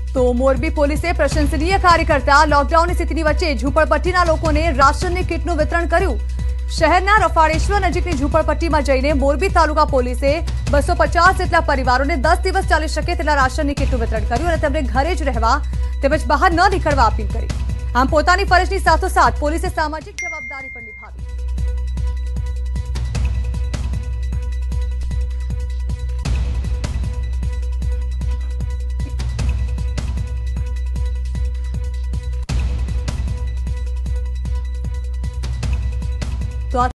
તો મોરબી પોલીસે પ્રશંસનીય કાર્ય કરતા લોકડાઉનની સ્થિતિની વચ્ચે ઝૂંપડપટ્ટીના લોકોને રાશનની કીટનું વિતરણ કર્યું। શહેરના રફાળેશ્વર નજીકની ઝૂંપડપટ્ટીમાં જઈને મોરબી તાલુકા પોલીસે 250 જેટલા પરિવારોને 10 દિવસ ચાલી શકે તેટલા રાશનની કીટનું વિતરણ કર્યું અને તેમને ઘરે જ રહેવા તેમજ બહાર ન નીકળવા અપીલ કરી। આમ પોતાની ફરજની સાથોસાથ પોલીસે સામાજિક જવાબદારી પણ